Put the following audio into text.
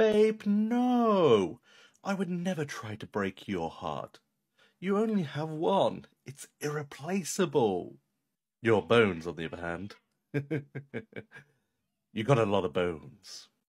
Babe, no! I would never try to break your heart. You only have one. It's irreplaceable. Your bones, on the other hand. You got a lot of bones.